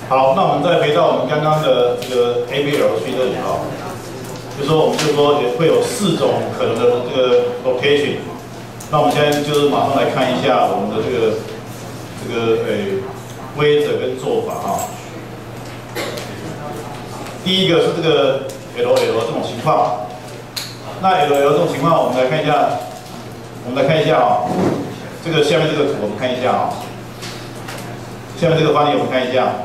好，那我们再回到我们刚刚的这个 ABL 区这里啊，就说我们就说也会有4种可能的这个 location。那我们现在就是马上来看一下我们的这个规则跟做法啊。第一个是这个 LL 这种情况，那 LL 这种情况，我们来看一下啊，这个下面这个图我们看一下啊，下面这个范例我们看一下。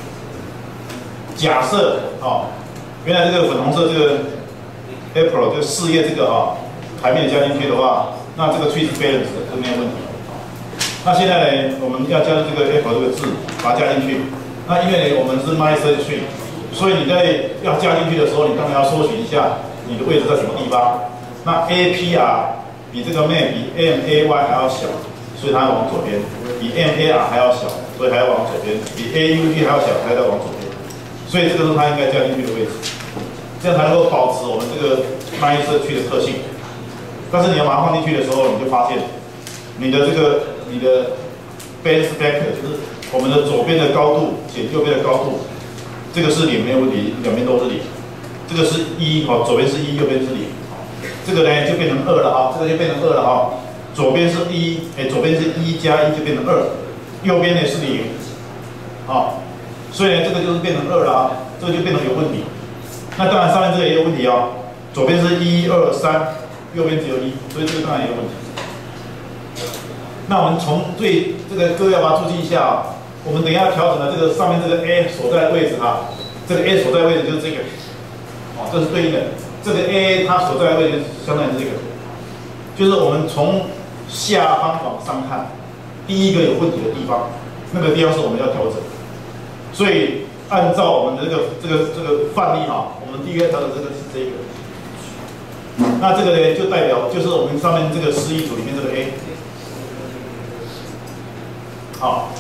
假设啊，原来这个粉红色这个 April 就4页这个啊台面加进去的话，那这个 tree 是 balance 的，这没有问题。那现在呢，我们要加入这个 April 这个字，把它加进去。那因为呢，我们是 master tree， 所以你在要加进去的时候，你当然要搜寻一下你的位置在什么地方。那 APR 比这个 MAY 比 MAY 还要小，所以它要往左边；比 MAR 还要小，所以还要往左边；比 AUG 还要小，还要往左边。所以这个是它应该加进去的位置，这样才能够保持我们这个 master tree 的特性。但是你要把它放进去的时候，你就发现你的 base vector 就是我们的左边的高度减右边的高度，这个是0没有问题，两边都是0。这个是1哈，左边是1，右边是0。这个呢就变成2了哈，这个就变成2了哈。左边是1，左边是1加1就变成2，右边呢是0，啊，所以呢这个就是变成2了啊，这个就变成有问题。那当然上面这个也有问题哦，左边是1、2、3，右边只有1，所以这个当然也有问题。那我们从对这个各位要把它注意一下啊，我们等一下调整的这个上面这个 A 所在的位置哈，这个 A 所在位置就是这个，哦，这是对应的，这个 A 它所在的位置相当于这个，就是我们从下方往上看，第一个有问题的地方，那个地方是我们要调整。所以按照我们的这个范例哈，我们第一个调整这个是这个，那这个呢就代表就是我们上面这个示意图里面这个 A。好，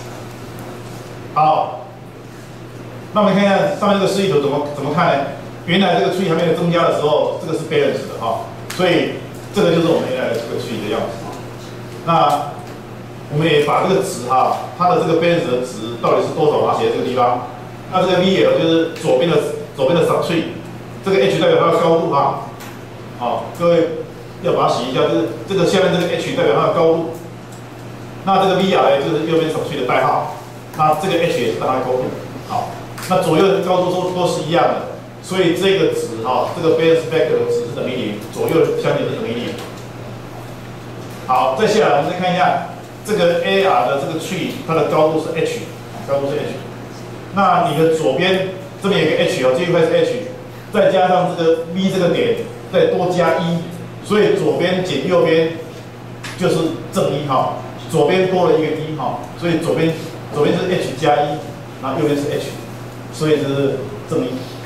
那我们看一下上面这个示意图怎么看呢？原来这个 tree 还没有增加的时候，这个是 balance 的哈，所以这个就是我们原来的这个 tree 的样子。那我们也把这个值哈，它的这个 balance 的值到底是多少，把它写在这个地方。那这个 VL 就是左边的 subtree， 这个 H 代表它的高度哈。好，各位要把它写一下，就是这个下面这个 H 代表它的高度。那这个 VR 呢，就是右边subtree的代号，那这个 H 也是它的高度，好，那左右的高度都是一样的，所以这个值哈，这个 base vector 的值是等于0，左右相减是等于0。好，再下来我们再看一下这个 AR 的这个 tree， 它的高度是 H， 高度是 H， 那你的左边这边有个 H 哦，这一块是 H， 再加上这个 V 这个点，再多加1，所以左边减右边就是正1哈。左边多了一个1哈，所以左边是 H 加1，然后右边是 H， 所以这是正1。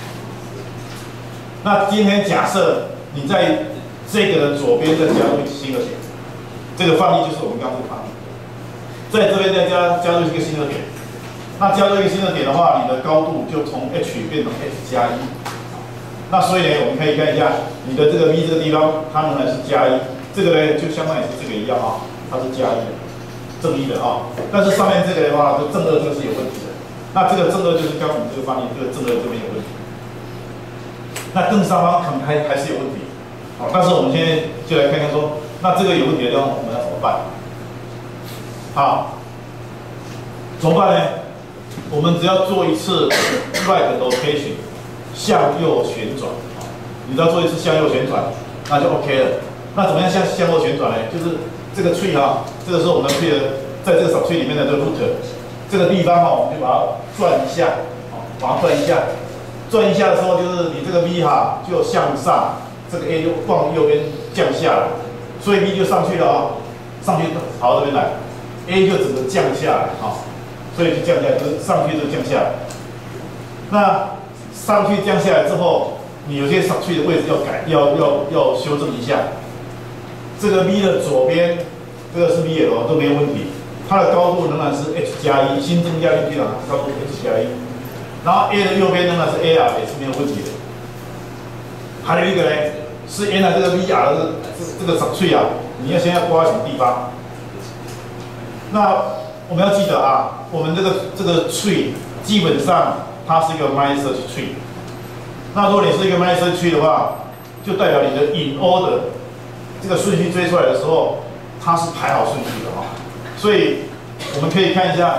那今天假设你在这个的左边再加入一个新的点，这个范例就是我们刚刚这个范例，在这边再加入一个新的点，那加入一个新的点的话，你的高度就从 H 变成 H 加1。那所以呢，我们可以看一下你的这个 V 这个地方，它仍然是加1，这个呢就相当于是这个一样啊，它是加1的。正1的啊，但是上面这个的话，就正2这个是有问题的。那这个正2就是刚我们这个范例，这个正2这边有问题。那更上方可能还是有问题。好，但是我们现在就来看看说，那这个有问题的地方我们要怎么办？好，怎么办呢？我们只要做一次 right rotation 向右旋转，你只要做一次向右旋转，那就 OK 了。那怎么样向右旋转呢？就是这个 tree 哈，这个是我们的 tree 的，在这个 subtree 里面的这个 root， 这个地方哈，我们就把它转一下，把它转一下，转一下的时候就是你这个 V 哈就向上，这个 A 就往右边降下来，所以 V 就上去了啊，上去跑到这边来 ，A 就整个降下来啊，所以就降下来，就是上去就降下来。那上去降下来之后，你有些 subtree 的位置要改，要修正一下。这个 V 的左边，这个是 VL 都没有问题，它的高度仍然是 H 加1，新增加进去了，高度 H 加1。然后 A 的右边仍然是 AR， 也是没有问题的。还有一个呢，是原来这个 VR 的这个subtree啊，你要先要刮在什么地方？那我们要记得啊，我们这个tree 基本上它是一个 Mind Search Tree。那如果你是一个 Mind Search Tree 的话，就代表你的 In Order 这个顺序追出来的时候，它是排好顺序的哈。所以我们可以看一下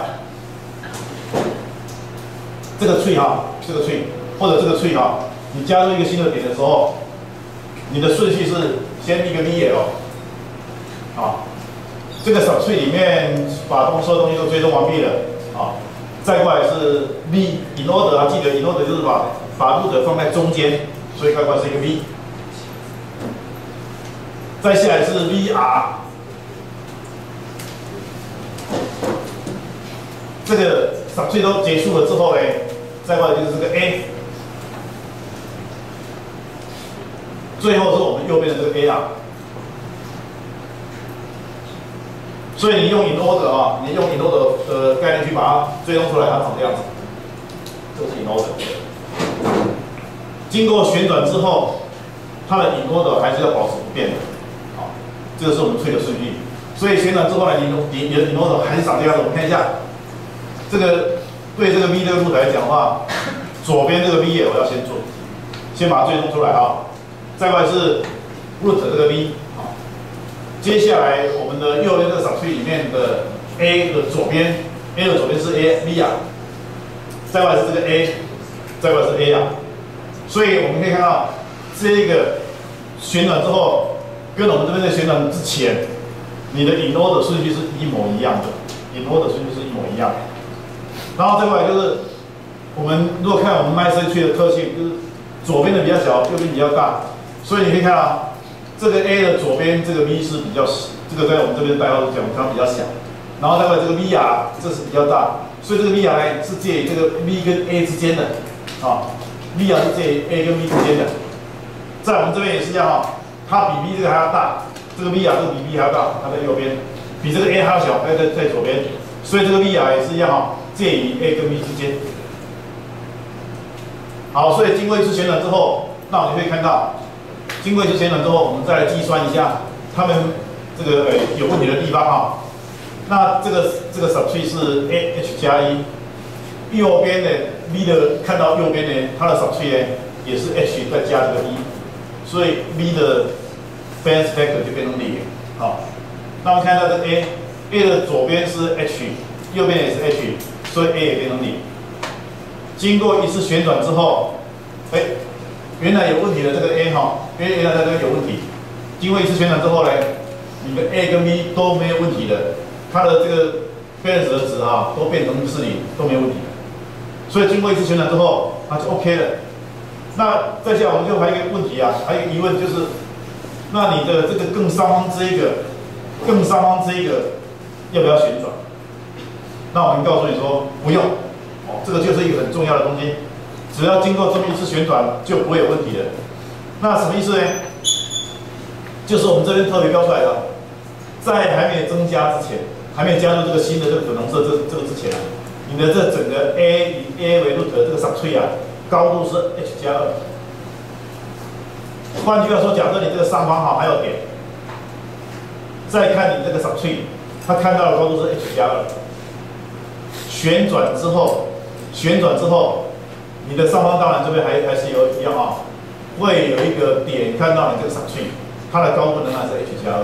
这个 tree 哈，这个 tree 或者这个 tree 哈，你加入一个新的点的时候，你的顺序是先一个 VL 啊，这个 subtree 里面把所有东西都追踪完毕了啊，再过来是 V in order 啊，记得 in order 就是把root放在中间，所以该过来是一个 V， 再下来是 VR。这个 subtree 都结束了之后呢，再过来就是这个 A， 最后是我们右边的这个 A 啊。所以你用 in order 啊，你用 in order 的概念去把它追踪出来，它长这样子，这是 in order。经过旋转之后，它的 in order 还是要保持不变的，好，这个是我们推的顺序。所以旋转之后呢，你的 in order 还是长这样子。我们看一下。这个对这个 V 这个 root 来讲的话，左边这个 V 也我要先做，先把它追踪出来啊。再过来是 root 这个 V 啊。接下来我们的右边这个 subtree 里面的 A 的左边 ，A 的左边是 A V 啊。再过来是这个 A， 再过来是 A 啊。所以我们可以看到，这个旋转之后，跟我们这边的旋转之前，你的 in order 顺序是一模一样的 ，in order 顺序是一模一样的。然后再过来就是，我们如果看我们 Mind Search Tree 的特性，就是左边的比较小，右边比较大，所以你可以看啊，这个 A 的左边这个 V 是比较，这个在我们这边代号讲它比较小，然后再过来这个 VR 这是比较大，所以这个 VR 呢是介于这个 V 跟 A 之间的，啊 ，VR 是介于 A 跟 V 之间的，在我们这边也是一样啊，它比 V 这个还要大，这个 VR 这个比 V 还要大，它在右边，比这个 A 还要小，在左边，所以这个 VR 也是一样啊。介于 A 跟 B 之间。好，所以经过一次旋转之后，那我们可以看到，经过一次旋转之后，我们再来计算一下它们这个有问题的地方哈。那这个 subtree 是 H 加1，右边的 V 的看到右边呢，它的 subtree 呢也是 H 再加这个1，所以 V 的 Bayes factor 就变成0。好，那我们看到这 A 的左边是 H， 右边也是 H。所以 A 也变成0。经过一次旋转之后，原来有问题的这个 A 哈，原来这个有问题。经过一次旋转之后呢，你的 A 跟 B 都没有问题的，它的这个 balance 的值啊都变成是0，都没有问题的。所以经过一次旋转之后，它就 OK 了。那再下来我们就还有一个问题啊，还有一个疑问就是，那你的这个更上方这一个要不要旋转？那我们告诉你说不用，哦，这个就是一个很重要的东西，只要经过这么一次旋转就不会有问题的。那什么意思呢？就是我们这边特别标出来的，在还没有增加之前，还没有加入这个新的这个粉红色这个之前啊，你的这整个 A 以 A 为 root 的这个 subtree 啊，高度是 H 加2。换句话说，假设你这个上方哈还有点，再看你这个 subtree， 它看到的高度是 H 加2。旋转之后，你的上方当然这边还是有一样啊，会有一个点看到你这个 subtree， 它的高度仍然是 H 加2。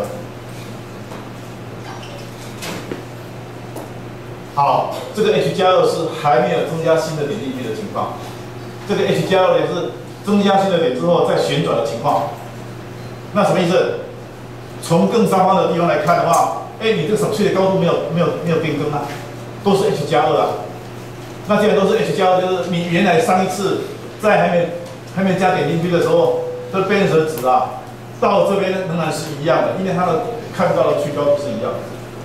好，这个 H 加2是还没有增加新的点进去的情况，这个 H 加2也是增加新的点之后再旋转的情况。那什么意思？从更上方的地方来看的话，你这个 subtree 的高度没有变更啊。都是 H 加2啊，那既然都是 H 加2，就是你原来上一次在还没加点进去的时候，这 balance 的值啊，到这边仍然是一样的，因为它的看到的区高度是一样的。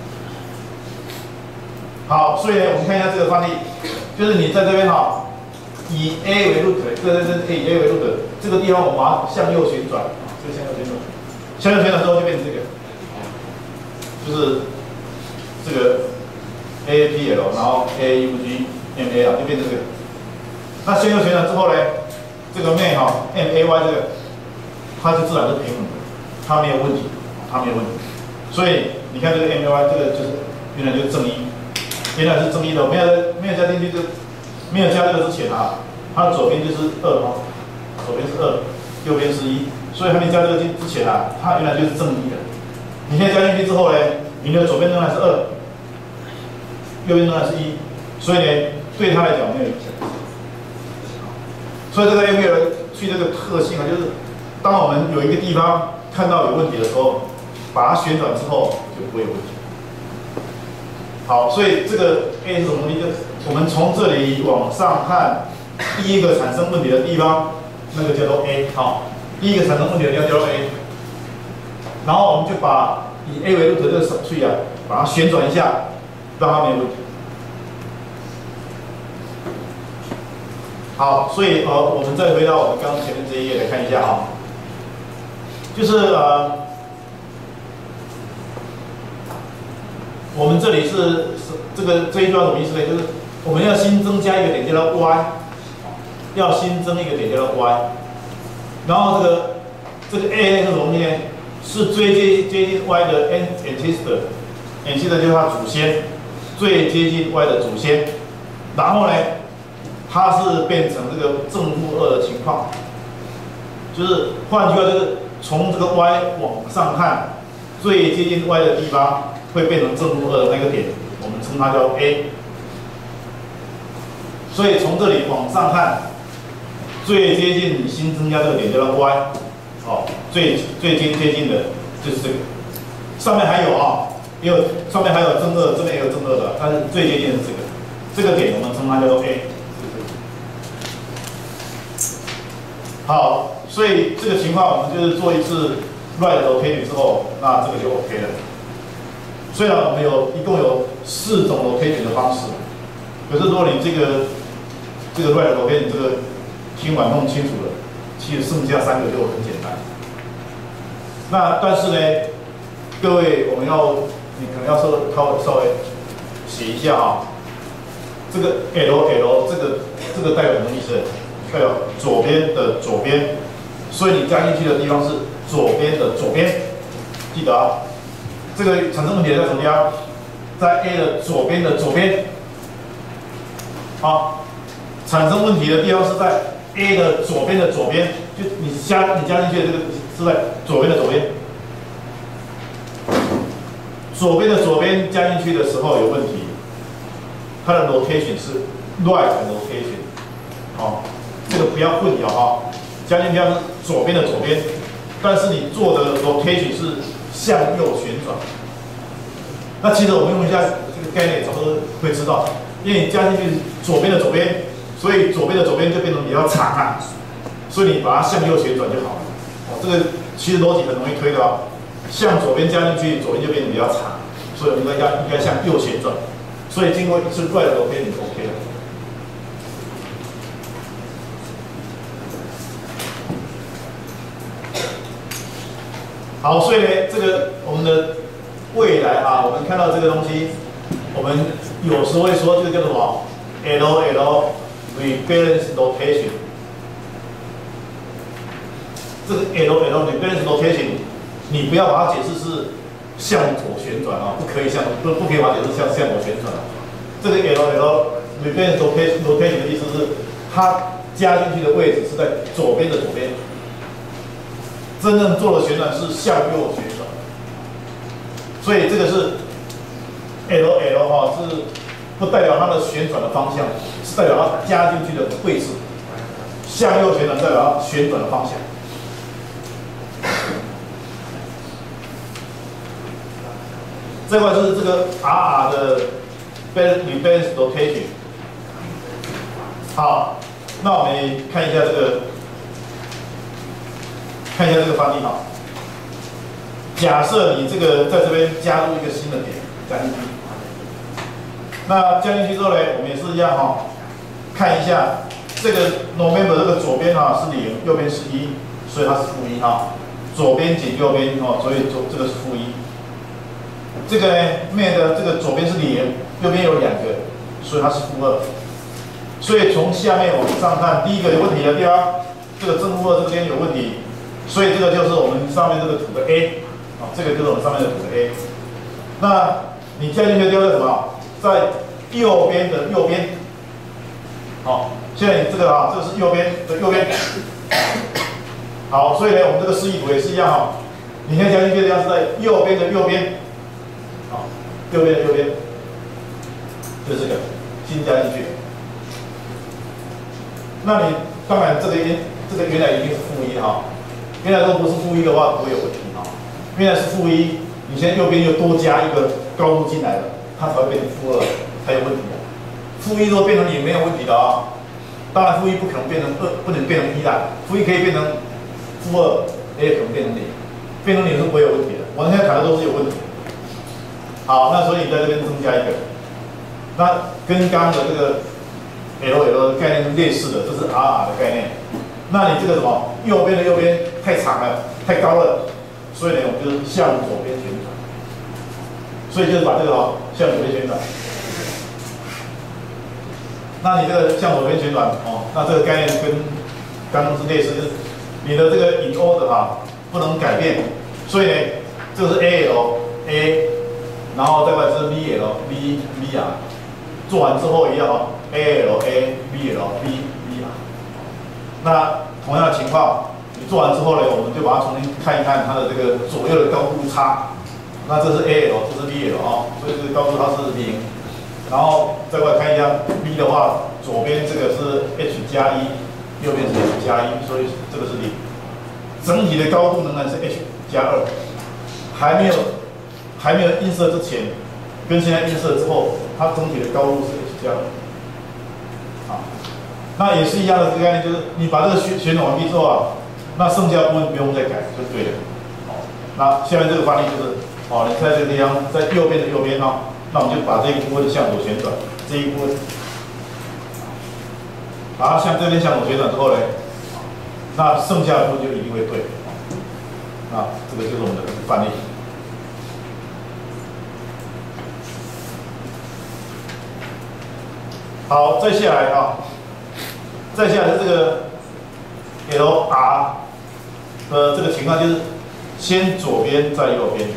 好，所以呢，我们看一下这个范例，就是你在这边哈，以 A 为 root， 这以 A 为 root， 这个地方我们把它向右旋转，这个向右旋转，向右旋转之后就变成这个，就是这个。AAPL， 然后 AUG，MA 啊，就变成这个。那向右旋转之后呢，这个 main 哈 MAY 这个，它就自然是平衡的，它没有问题，所以你看这个 MAY 这个就是原来就是正一，原来是正一的，没有加进去就没有加这个之前啊，它左边就是2哦，左边是2，右边是1，所以还没加这个之前啊，它原来就是正1的。你现在加进去之后呢，你的左边仍然是2，右边仍然是1，所以呢，对它来讲没有影响。所以这个 ML 去这个特性啊，就是当我们有一个地方看到有问题的时候，把它旋转之后就不会有问题。好，所以这个 A 是什么东西？就我们从这里往上看，第一个产生问题的地方，那个叫做 A。好，第一个产生问题的地方叫做 A。然后我们就把以 A 为 root 的这个手续啊，把它旋转一下，让它没有问题。好，所以我们再回到我们刚刚前面这一页来看一下啊，就是我们这里是这一段什么意思呢？就是我们要新增加一个点叫做 y， 要新增一个点叫做 y， 然后这个 a 是什么东西呢？是最接近 y 的 ancestor 就是它祖先，最接近 y 的祖先，然后呢？它是变成这个正负2的情况，就是换句话就是从这个 y 往上看，最接近 y 的地方会变成正负2的那个点，我们称它叫 A。所以从这里往上看，最接近你新增加这个点叫做 y， 最接近的就是这个。上面还有因为上面还有正2，这边也有正2的，但是最接近的是这个点，我们称它叫做 A。好，所以这个情况我们就是做一次 right locating 之后，那这个就 OK 了。虽然我们一共有4种 locating 的方式，可是如果你这个 right locating 这个听完弄清楚了，其实剩下3个就很简单。那但是呢，各位你可能要稍微写一下这个 L 这个代表什么意思？代表左边的左边，所以你加进去的地方是左边的左边，记得这个产生问题在什么地方？在 A 的左边的左边。好，产生问题的地方是在 A 的左边的左边，就你加进去的这个是在左边的左边。左边的左边加进去的时候有问题，它的 location 是 right location， 这个不要混淆加进去是左边的左边，但是你做的 location 是向右旋转。那其实我们用一下这个概念，差不多会知道，因为你加进去左边的左边，所以左边的左边就变成比较长所以你把它向右旋转就好了。这个其实逻辑很容易推的向左边加进去，左边就变得比较长，所以我们应该向右旋转。所以经过一次 right locating 就 OK 了。好，所以呢，这个我们的未来我们看到这个东西，我们有时候会说这个叫做什么 LL rebalance rotation。这个 LL rebalance rotation， 你不要把它解释是向左旋转不可以不可以把它解释向左旋转这个 LL rebalance rotation 的意思是，它加进去的位置是在左边的左边。真正做的旋转是向右旋转，所以这个是 LL 是不代表它的旋转的方向，是代表它加进去的位置。向右旋转代表它旋转的方向。这块是这个 RR 的 rebalance rotation。好，那我们看一下这个。看一下这个范例假设你这个在这边加入一个新的点，加进去。那加进去之后呢，我们也是一样看一下这个 November 这个左边是0，右边是1，所以它是-1左边减右边所以这个是-1。这个呢 May 的这个左边是0，右边有2个，所以它是-2。所以从下面往上看，第一个有问题的地方，这个正负2这边有问题。所以这个就是我们上面这个图的 A， 这个就是我们上面的图的 A。那你加进去的地方在什么？在右边的右边， 好，现在你这个啊，这是右边的右边。好，所以呢，我们这个示意图也是一样哈。你现在加进去的要是在右边的右边，好，右边的右边，就是这个新加进去。那你当然这个原来一定是-1哈，原来如果不是-1的话不会有问题哈。原来是-1，你现在右边又多加一个高度进来了，它才会变成-2，才有问题的。-1如果变成0没有问题的啊。当然-1不可能变成2，不能变成1啦。-1可以变成-2，也可能变成0，变成0是不会有问题的。我们现在谈的都是有问题。好，那所以你在这边增加一个，那跟刚刚的这个 LL 的概念是类似的，这是 RR 的概念。那你这个什么右边的右边太长了，太高了，所以呢，我们就是向左边旋转。所以就是把这个向左边旋转。那你这个向左边旋转那这个概念跟刚刚是类似，就是你的这个引 O 的不能改变，所以呢，这个是 AL， 然后再过来是 VL， 做完之后一样AL， 那同样的情况，你做完之后呢，我们就把它重新看一看它的这个左右的高度差。那这是 AL， 这是 VL 所以这个高度它是0。然后再过来看一下 V 的话，左边这个是 H+1， 右边是 H+1， 所以这个是0。整体的高度仍然是 H+2， 还没有映射之前，跟现在映射之后，它整体的高度是 H+2。那也是一样的这个概念，就是你把这个旋转完毕之后那剩下的部分不用再改就对了。那下面这个范例就是你在这个地方，在右边的右边那我们就把这一部分向左旋转，这一部分，把它向这边向左旋转之后呢，那剩下的部分就一定会对。那这个就是我们的范例。好，再下来再下来是这个 LR 的这个情况，就是先左边再右边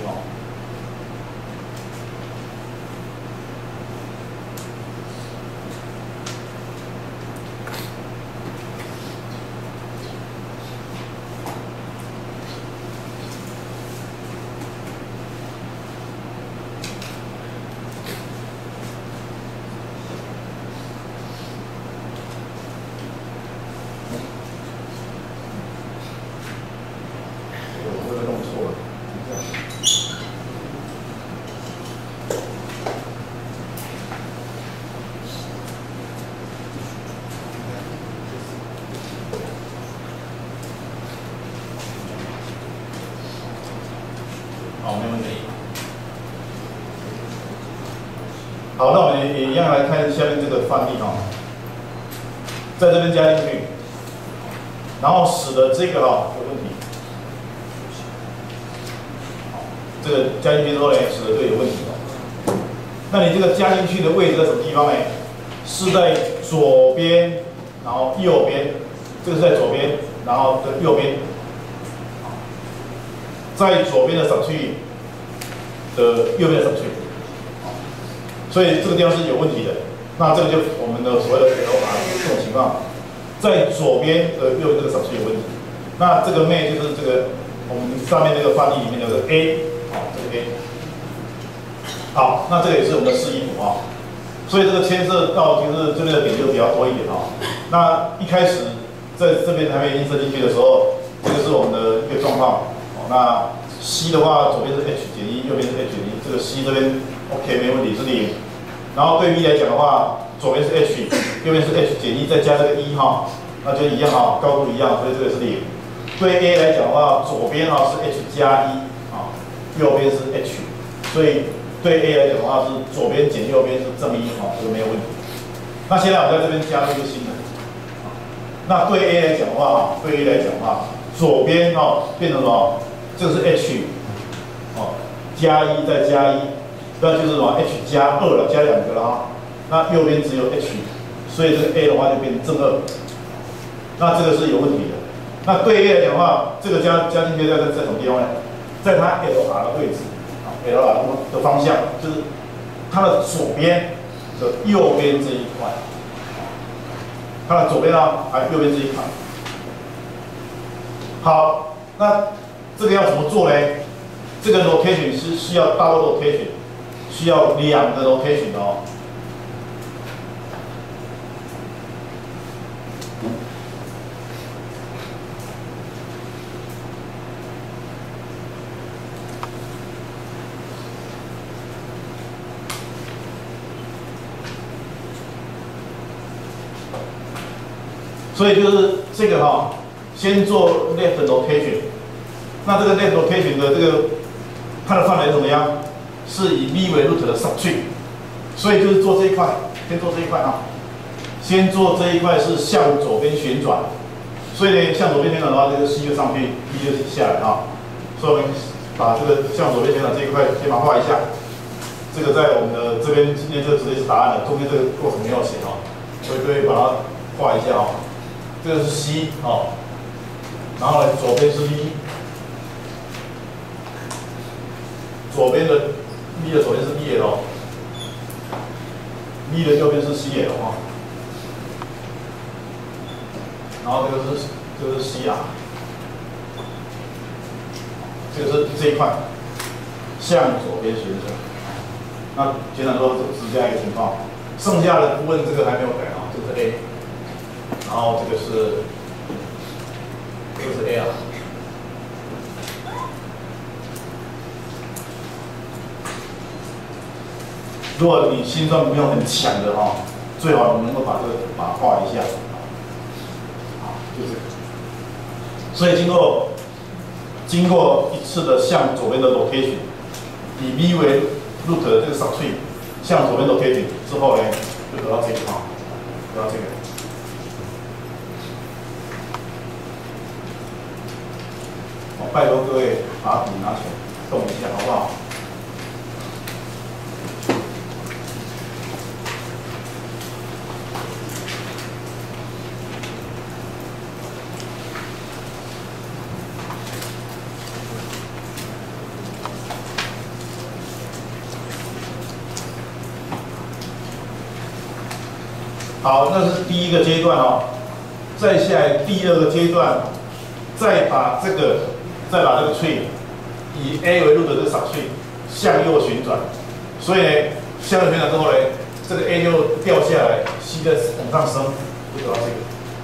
好，那我们也一样来看下面这个范例在这边加进去，然后使得这个有问题。这个加进去之后呢，使得这个有问题那你这个加进去的位置在什么地方呢？是在左边，然后右边，这个是在左边，然后在右边。在左边的上去的右边的上去。所以这个地方是有问题的，那这个就我们的所谓的 LR 这种情况，在左边的右这个手续有问题。那这个妹就是这个我们上面这个范例里面的这个 A， 这个 A。好，那这个也是我们的示意图所以这个牵涉到就是这边的点就比较多一点那一开始在这边还没映射进去的时候，这个是我们的一个状况那 C 的话，左边是 H-1， 右边是 H-1， 这个 C 这边 OK 没问题是0。然后对 V 来讲的话，左边是 H， 右边是 H-1， 再加这个1那就一样高度一样，所以这个是0。对 A 来讲的话，左边是 H+1右边是 H， 所以对 A 来讲的话是左边减右边是正1这个没有问题。那现在我在这边加入一个新的。那对 A 来讲的话左边变成什么？这个是 H 加1再加1，那就是什么 H+2了，加2个了那右边只有 H， 所以这个 A 的话就变成正2。那这个是有问题的。那对 A 来讲的话，这个加进去在什么地方呢？在它 LR 的位置，LR 的方向就是它的左边的右边这一块。 它的左边啊，还右边这一块。好，那这个要怎么做呢？这个 rotation 是需要 double rotation， 需要2个 rotation 哦。所以就是这个哈，先做 left rotation。那这个 left rotation 的这个它的范围怎么样？是以 V 为 root 的 subtree。所以就是做这一块，先做这一块啊。先做这一块是向左边旋转。所以呢，向左边旋转的话，这个 C 就上去 ，V 就下来啊。所以我们把这个向左边旋转这一块先把它画一下。这个在我们的这边今天就直接是答案了，中间这个过程没有写哦，所以各位把它画一下哦。这个是 C 哦，然后呢，左边是 V， 左边的 V 的左边是 BL，V 的右边是 CL 啊，然后这个是CR， 这个是这一块向左边旋转。那简单说是这样一个情况，剩下的部分这个还没有改啊，这是 A。然后这个是 A 啊，如果你心脏没有很强的哈，最好你能够把它画一下，好，就这个。所以经过一次的向左边的 rotation， 以 V 为 root 的这个 subtree 向左边 rotation 之后呢，就得到这个哈，得到这个。拜托各位把笔拿起来动一下，好不好？好，那是第一个阶段哦。再下来第二个阶段，再把这个 tree 以 A 为 root 的这个 subtree 向右旋转，所以呢，向右旋转之后呢，这个 A 就掉下来 ，C 再往上升，就得到这个。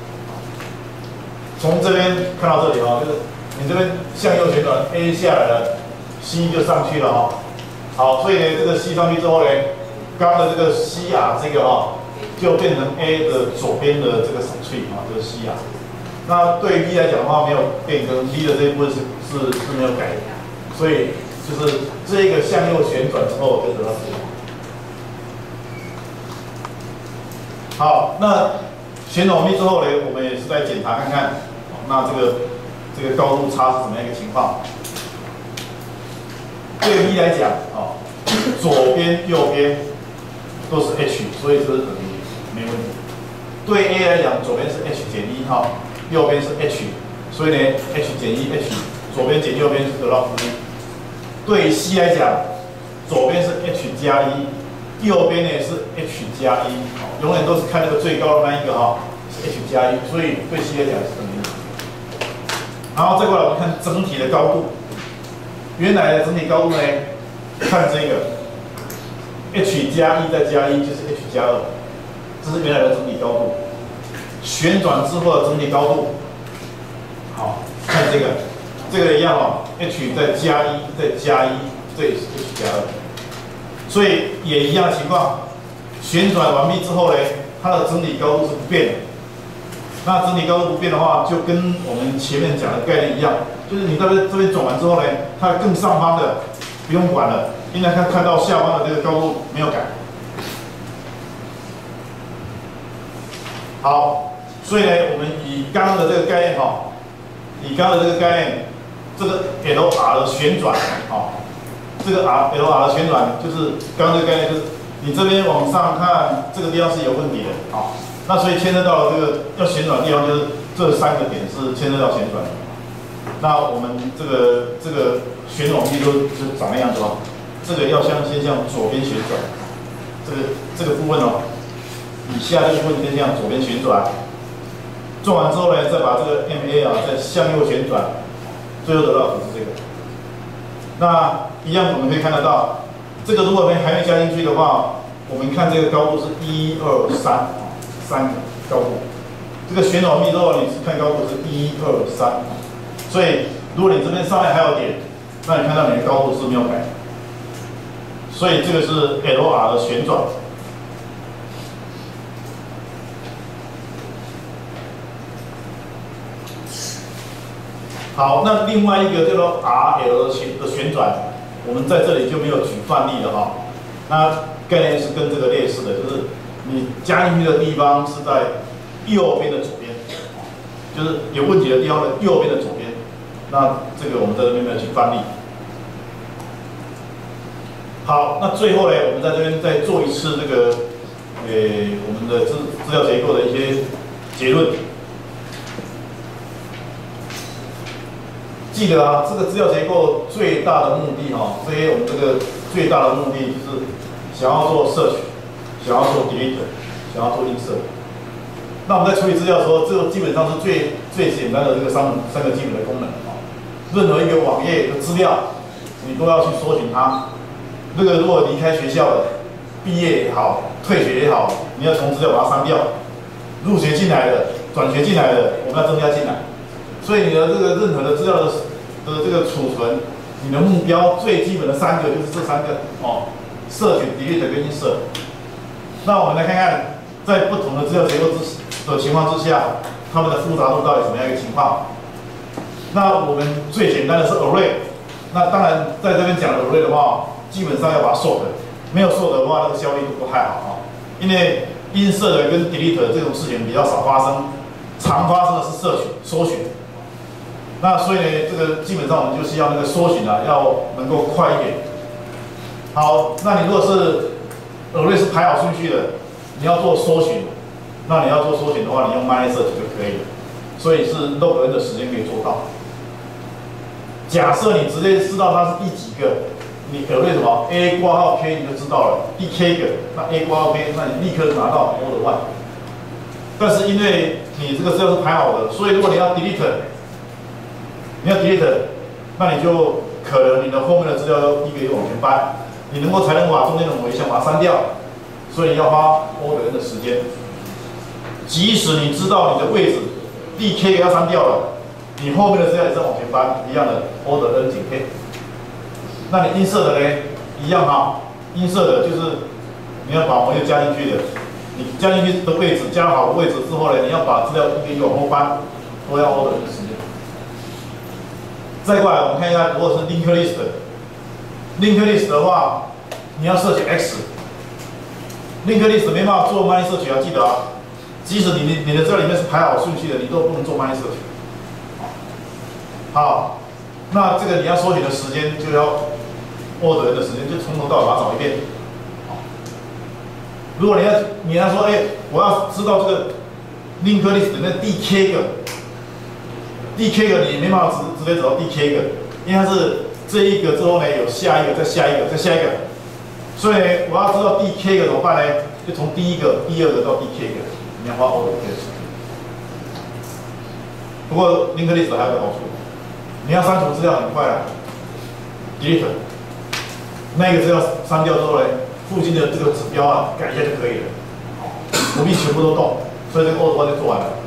从这边看到这里哦，就是你这边向右旋转 ，A 下来了 ，C 就上去了哈。好，所以呢，这个 C 上去之后呢，刚刚的这个 CR 这个哈，就变成 A 的左边的这个 subtree 啊，这个 CR。那对于 V 来讲的话，没有变更 ，V 的这一部分是没有改的，所以就是这个向右旋转之后就得到这个。好，那旋转完毕之后呢，我们也是在检查看看，那这个高度差是怎么样一个情况？对 V 来讲，哦，左边、右边都是 H， 所以这是等于没问题。对 A 来讲，左边是 H 减1哈，右边是 H， 所以呢 H 减1 H， 左边减右边是得到负1。对 C 来讲，左边是 H 加1，右边呢是 H 加1，永远都是看那个最高的那一个哈，是 H 加1，所以对 C 来讲是等于。然后再过来我们看整体的高度，原来的整体高度呢，看这个 H 加1再加1就是 H 加2，这是原来的整体高度。旋转之后的整体高度，好，看这个一样哦 ，H 再加1再加1，这也是 H 加2，所以也一样的情况。旋转完毕之后呢，它的整体高度是不变的。那整体高度不变的话，就跟我们前面讲的概念一样，就是你这边转完之后呢，它更上方的不用管了，应该看到下方的这个高度没有改。好，所以呢，我们以刚刚的这个概念哈，这个 LR 的旋转啊，这个 LR 的旋转就是刚刚这个概念，就是你这边往上看，这个地方是有问题的啊。那所以牵涉到了这个要旋转的地方，就是这3个点是牵涉到旋转的。那我们这个旋转臂就长那样子哦。这个要先向左边旋转，这个部分哦，以下这个部分先向左边旋转， 做完之后呢，再把这个 MA 再向右旋转，最后得到的是这个。那一样我们可以看得到，这个如果还没加进去的话，我们看这个高度是1、2、3，三个高度。这个旋转密之后，你是看高度是1、2、3，所以如果你这边上面还有点，那你看到你的高度是没有改。所以这个是 LR 的旋转。好，那另外一个叫做 RL 的旋转，我们在这里就没有举范例了哈。那概念是跟这个类似的，就是你加进去的地方是在右边的左边，就是有问题的地方的右边的左边。那这个我们在这边没有举范例。好，那最后呢，我们在这边再做一次这个，我们的资料结构的一些结论。记得啊，这个资料结构最大的目的哈，这些我们这个最大的目的就是想要做search，想要做 delete， 想要做insert。那我们在处理资料的时候，这个基本上是最简单的这个三个基本的功能啊。任何一个网页的资料，你都要去搜寻它。这个如果离开学校的，毕业也好，退学也好，你要从资料把它删掉。入学进来的、转学进来的，我们要增加进来。所以你的这个任何的资料的这个储存，你的目标最基本的3个就是这3个哦：search、delete 跟 insert。那我们来看看，在不同的资料结构的情况之下，它们的复杂度到底什么样一个情况？那我们最简单的是 array。那当然，在这边讲的 array 的话，基本上要把它 sort， 没有 sort 的话，那个效率都不太好啊。因为 insert 跟 delete 这种事情比较少发生，常发生的是search搜寻。那所以呢，这个基本上我们就是要那个搜寻啊，要能够快一点。好，那你如果是 array 是排好顺序的，你要做搜寻，那你要做搜寻的话，你用 MySearch 就可以了。所以是 log n 的时间可以做到。假设你直接知道它是第几个，你 array 什么 A 括号 K 你就知道了，第 K 个，那 A 括号 K， 那你立刻拿到 O 的 1。但是因为你这个资料是排好的，所以如果你要 delete， 那你就可能你的后面的资料要一个一个往前搬，你才能把中间的某一项把它删掉，所以要花 O 的时间。即使你知道你的位置第 K 个要删掉了，你后面的资料也是往前搬，一样的 O 的 N 减 K。那你insert的呢，一样哈，insert的就是你要把某一个加进去的，你加进去的位置加好的位置之后呢，你要把资料一个一个往后搬，都要 O 的时间。再过来，我们看一下，如果是 linked list，linked list 的话，你要search X。linked list 没办法做 MySearch 要记得啊，即使你的资料里面是排好顺序的，你都不能做 MySearch。好，那这个你要搜寻的时间就要 order 的时间，就从头到尾把它找一遍。如果你要说，我要知道这个 linked list 里面第 K 个。第 K 个你没办法直接找到第 K 个，因为它是这一个之后呢有下一个，再下一个，再下一个，所以呢我要知道第 K 个怎么办呢？就从第一个、第二个到第 K 个，你要花 O 的时间。不过 linked list 还有个好处，你要删除资料很快啊 ，delete 那个资料删掉之后呢，附近的这个指标啊改一下就可以了，不必全部都动，所以这个 O 的话就做完了。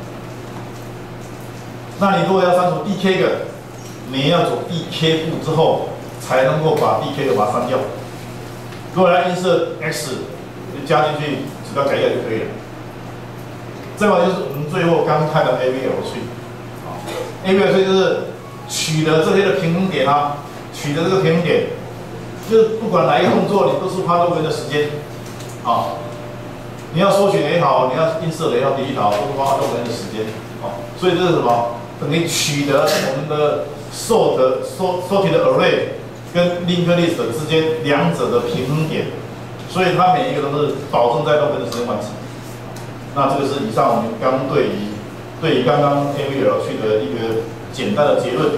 那你如果要删除 DK 个，你要走 DK 步之后，才能够把 DK 个把它删掉。如果要insert X， 就加进去，指标改一下就可以了。再来就是我们最后刚看的 AVL tree，AVL tree 就是取得这些的平衡点啊，取得这个平衡点，就是不管哪一个动作，你都是花多个人的时间啊。你要搜寻也好，你要insert也好，delete也好，都是花多个人的时间啊。所以这是什么？等于取得我们的 sort 的 array 跟 linked list 之间两者的平衡点，所以它每一个都是保证在多个的时间完成。那这个是以上我们刚对于刚刚 AVL tree 的一个简单的结论。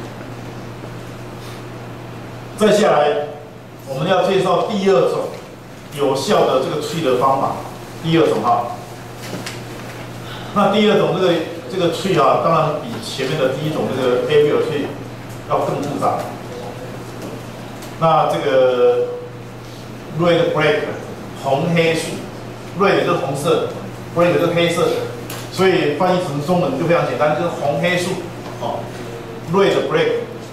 再下来，我们要介绍第二种有效的这个tree的方法。第二种哈，那第二种这个这个 tree 啊，当然比前面的第一种这个 area tree 要更复杂。那这个 red brick 红黑树 ，red 就是红色 ，brick 就是黑色的，所以翻译成中文就非常简单，就是红黑树哦 ，red brick。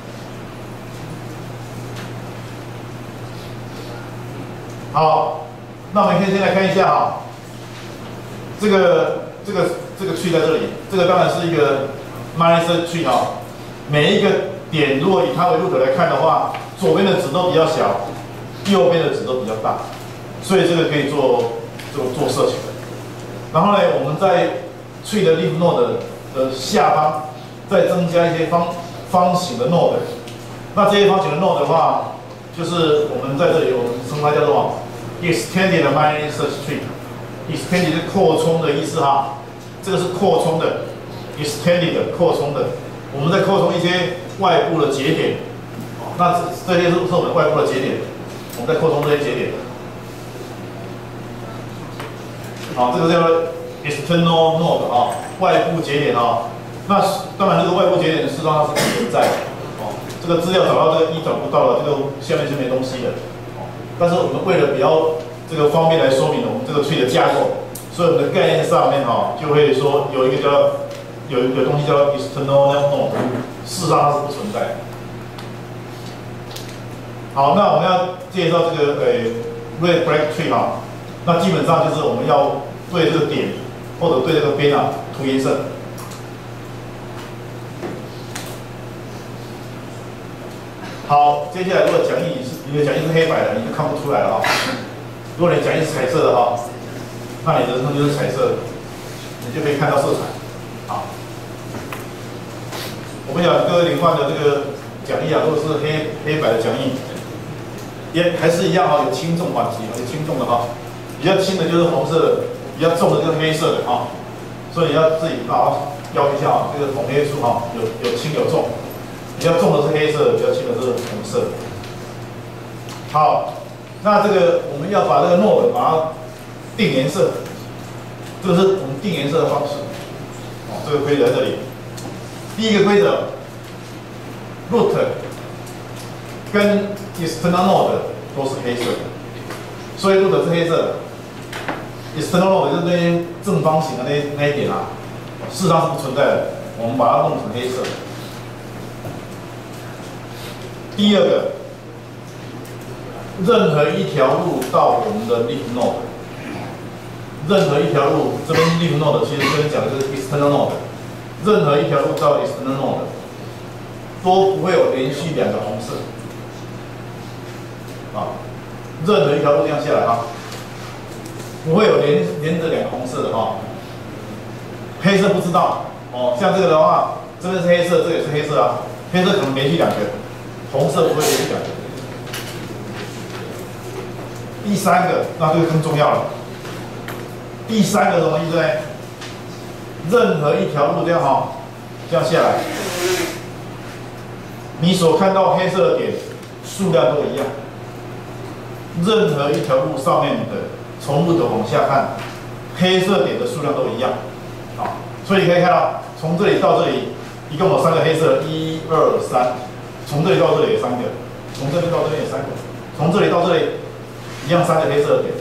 好，那我们可以先来看一下啊，这个 tree 在这里，这个当然是一个 minus tree 啊。每一个点如果以它为 root 来看的话，左边的值都比较小，右边的值都比较大，所以这个可以做设计。然后呢，我们在 tree 的 leaf node 的下方再增加一些方形的 node。那这些方形的 node 的话，就是我们在这里我们称它叫做 extended minus tree。extended 是扩充的意思哈，这个是扩充的 extended 扩充的。我们在扩充一些外部的节点，那这些是我们外部的节点，我们在扩充这些节点。好，这个叫 external node 啊，外部节点啊。那当然，这个外部节点事实上它是不存在的。哦，这个资料找到这个找不到了，这个下面是没东西的。哦，但是我们为了比较这个方便来说明我们这个 tree 的架构，所以我们的概念上面哈就会说有一个东西叫 external node， 事实上它是不存在的。好，那我们要介绍这个red brick tree 哈，那基本上就是我们要对这个点或者对这个边啊涂颜色。好，接下来如果你的讲义是黑白的，你就看不出来了哈。如果你讲义是彩色的哈，那你的人生就是彩色的，你就可以看到色彩。好，我们讲各位领换的这个讲义啊，都是黑白的讲义，也还是一样哈，有轻重缓急，有轻重的哈，比较轻的就是红色的，比较重的就是黑色的哈，所以你要自己把它标一下啊，这个红黑数哈，有轻有重，比较重的是黑色的，比较轻的是红色的。好。那这个我们要把这个 node 把它定颜色，这个是我们定颜色的方式。哦，这个规则在这里。第一个规则 ，root 跟 external node 都是黑色的，所以 root 是黑色的 ，external node 就是那些正方形的那一点啊，事实上是不存在的，我们把它弄成黑色。第二个。任何一条路到我们的 leaf node， 任何一条路，这边 leaf node 其实这边讲的就是 external node， 任何一条路到 external node 都不会有连续两个红色，啊，任何一条路这样下来啊，不会有连着两个红色的哈，黑色不知道哦，像这个的话，这边是黑色，这也是黑色啊，黑色可能连续两个，红色不会连续两个。第三个，那这个更重要了。第三个什么意思呢？任何一条路这样哈，这样下来，你所看到黑色的点数量都一样。任何一条路上面的从路的往下看，黑色点的数量都一样。好，所以可以看到，从这里到这里，一共有3个黑色，1、2、3。从这里到这里也3个，从这边到这边也3个，从这里到这里。一样3个黑色的点，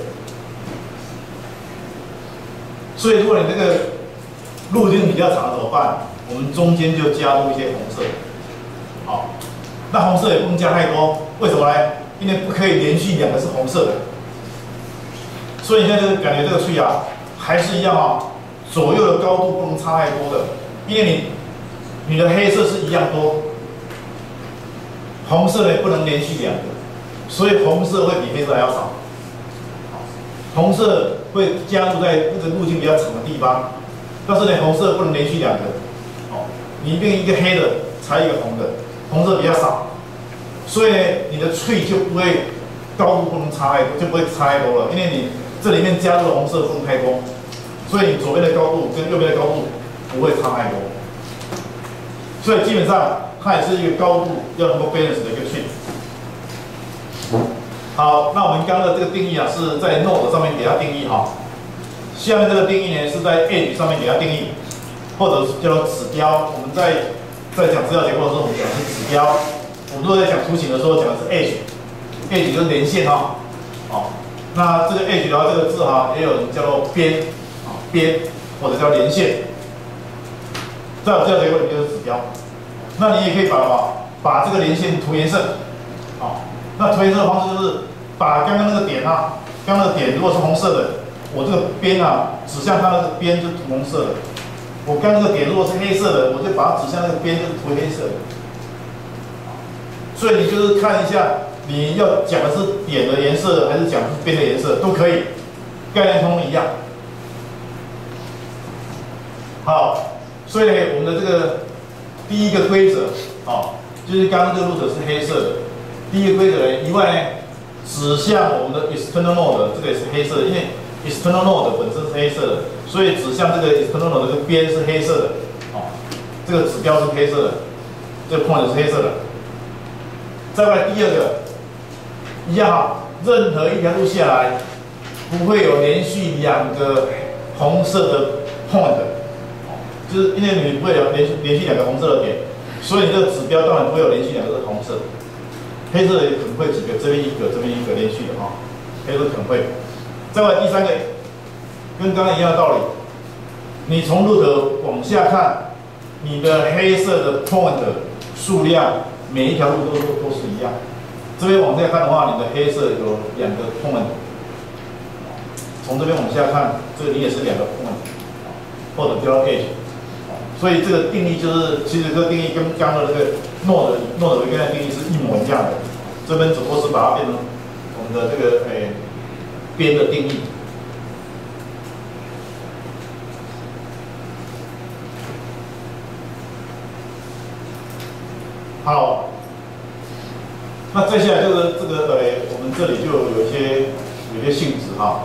所以如果你这个路径比较长怎么办？我们中间就加入一些红色，好，那红色也不能加太多，为什么呢？因为不可以连续2个是红色的，所以你现在就感觉这个 tree 啊，还是一样啊，左右的高度不能差太多的，因为你的黑色是一样多，红色呢不能连续2个。所以红色会比黑色还要少，红色会加入在这个路径比较长的地方，但是呢，红色不能连续2个，哦，你一定一个黑的才一个红的，红色比较少，所以呢，你的 tree 就不会高度不能差太多，就不会差太多了，因为你这里面加入的红色不能太多，所以你左边的高度跟右边的高度不会差太多，所以基本上它也是一个高度要能够 balance 的一个 tree。好，那我们刚刚的这个定义啊，是在 node 上面给它定义哈。下面这个定义呢，是在 edge 上面给它定义。 或者是叫做指标。我们在讲资料结构的时候，我们讲的是指标。我们如果在讲图形的时候，讲的是 edge 就是连线哈。哦，那这个 edge 的话，这个字哈，也有人叫做边啊边，或者叫连线。在资料结构里面就是指标。那你也可以把这个连线涂颜色。好，那涂颜色的方式就是把刚刚那个点啊，刚刚那个点如果是红色的，我这个边啊指向它那个边就涂红色的。我刚那个点如果是黑色的，我就把它指向那个边就是涂黑色的。所以你就是看一下，你要讲的是点的颜色还是讲的是边的颜色都可以，概念通一样。好，所以我们的这个第一个规则，就是刚刚这个路者是黑色的。第一个规则呢，以外呢，指向我们的 external node 这个也是黑色的，因为 external node 本身是黑色的，所以指向这个 external node 这个边是黑色的，这个指标是黑色的，这个 point 是黑色的。再过来第二个，一样任何一条路下来，不会有连续两个红色的 point， 就是因为你不会有连续两个红色的点，所以你这个指标当然不会有连续两个是红色的。黑色的可能会几个，这边一个，这边一个连续的哈，黑色可能会。再来第三个，跟刚刚一样的道理，你从路头往下看，你的黑色的 point 数量，每一条路都是一样。这边往下看的话，你的黑色有两个 point， 从这边往下看，这个你也是两个 point， 或者叫 edge。所以这个定义就是，其实这个定义跟刚刚的这个 node 跟的定义是一模一样的。这边只不过是把它变成我们的这个边的定义。好，那接下来就是这个我们这里就有一些性质哈。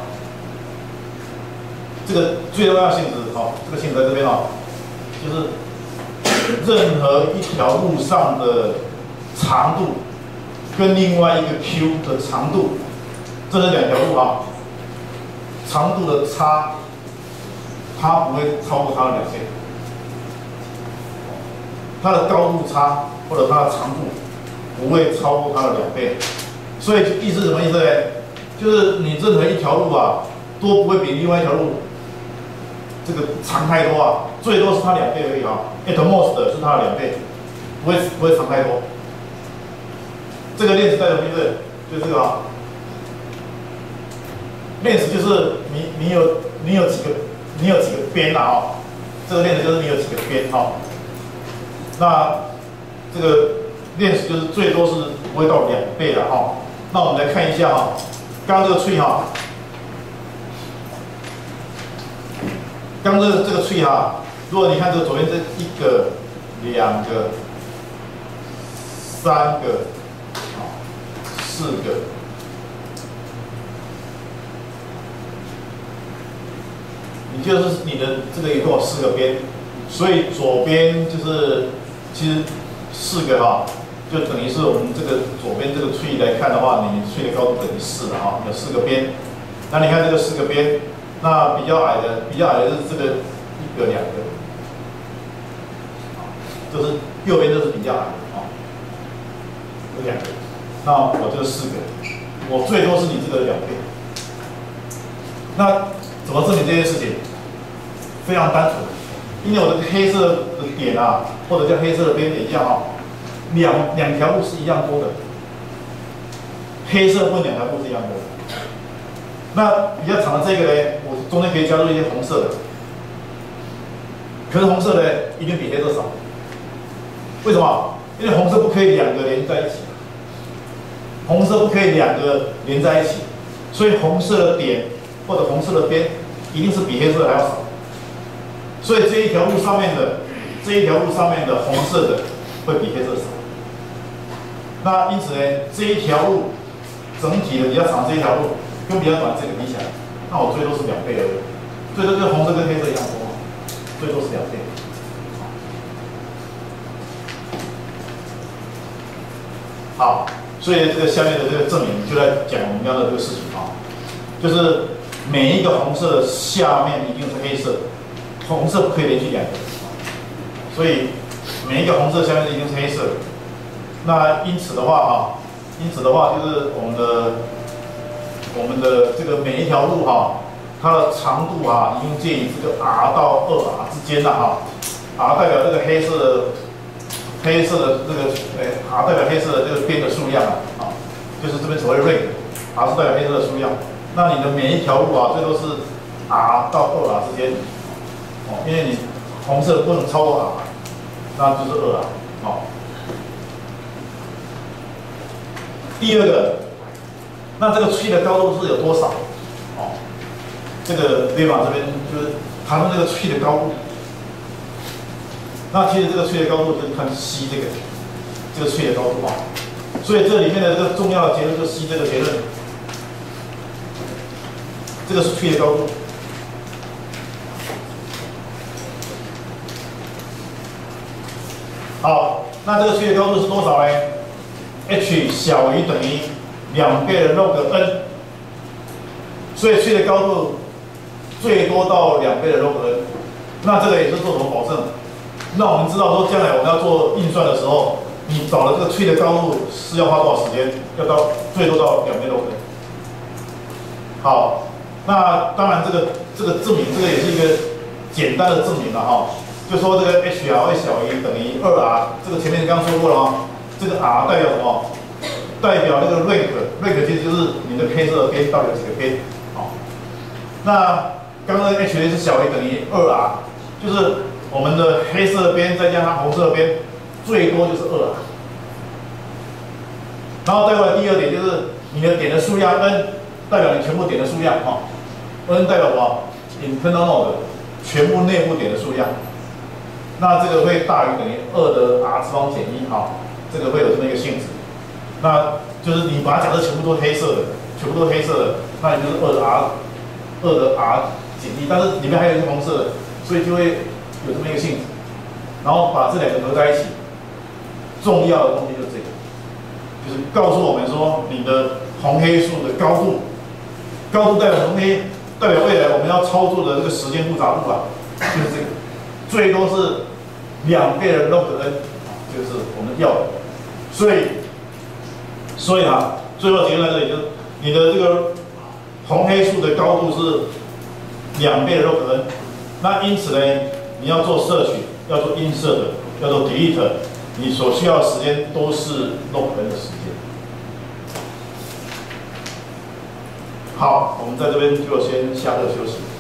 这个最重要性质这个性质在这边就是任何一条路上的长度跟另外一个 Q 的长度，这是两条路长度的差，它不会超过它的2倍。它的高度差或者它的长度不会超过它的2倍。所以意思是什么意思呢？就是你任何一条路都不会比另外一条路这个长太多最多是它2倍而已at most 是它的2倍，不会长太多。这个链子代表什么意思？就这个链子就是你有几个边这个链子就是你有几个边那这个链子就是最多是不会到2倍的那我们来看一下刚刚这个 tree 刚这个 tree 如果你看这个左边这1个、2个、3个、4个，你就是你的这个一共有4个边，所以左边就是其实4个就等于是我们这个左边这个 tree 来看的话，你 tree 的高度等于4了有4个边。那你看这个4个边。那比较矮的是这个1个、2个，就是右边就是比较矮的有2个。那我这个4个，我最多是你这个2倍。那怎么证明这件事情？非常单纯，因为我的黑色的点或者叫黑色的边点一样两条路是一样多的，黑色跟2条路是一样多的。那比较长的这个呢，我中间可以加入一些红色的，可是红色呢一定比黑色少。为什么？因为红色不可以2个连在一起，红色不可以2个连在一起，所以红色的点或者红色的边一定是比黑色的还要少。所以这一条路上面的红色的会比黑色少。那因此呢，这一条路整体的比较长这一条路。跟比较短这个比起来，那我最多是2倍而已，最多就是红色跟黑色一样多最多是2倍。好，所以这个下面的这个证明就在讲我们要的这个事情就是每一个红色的下面一定是黑色，红色不可以连续2个， 所以每一个红色下面一定是黑色的。那因此的话就是我们的这个每一条路它的长度一定介于这个 r 到2r 之间的r 代表这个黑色的这个r 代表黑色的这个边的数量就是这边所谓 rank，r 是代表黑色的数量。那你的每一条路最多是 r 到2r 之间因为你红色不能超过 r， 那就是 2r 第二个，那这个tree的高度是有多少？这个lemma这边就是谈论这个tree的高度。那其实这个tree的高度就是看C这个tree的高度所以这里面的这个重要的结论就是C这个结论，这个是tree的高度。好，那这个tree的高度是多少呢？h 小于等于2倍的 log n， 所以tree的高度最多到2倍的 log n。那这个也是做什么保证？那我们知道说，将来我们要做运算的时候，你找了这个tree的高度是要花多少时间？要到最多到2倍 log n。好，那当然这个证明，这个也是一个简单的证明了就说这个 h r 会小于等于2r， 这个前面刚刚说过了这个 r 代表什么？代表那个 rank 其实就是你的黑色的边到底有几个边那刚刚的 h 是小于等于2r， 就是我们的黑色的边再加上红色的边，最多就是 2r。然后再过来第二点就是你的点的数量 n， 代表你全部点的数量n 代表什么 ？internal node 全部内部点的数量。那这个会大于等于2的 r 次方减1这个会有这么一个性质。那就是你把它假设全部都黑色的，那你就是2的 r 减1，但是里面还有一个红色的，所以就会有这么一个性质。然后把这两个合在一起，重要的东西就是这个，就是告诉我们说你的红黑数的高度代表红黑，代表未来我们要操作的这个时间复杂度就是这个，最多是2倍的 log n， 这个是我们要的。所以最后结论在这里就是你的这个红黑数的高度是2倍的 log n， 那因此呢，你要做摄取，要做insert，要做 delete， 你所需要的时间都是 log n 的时间。好，我们在这边就先下课休息。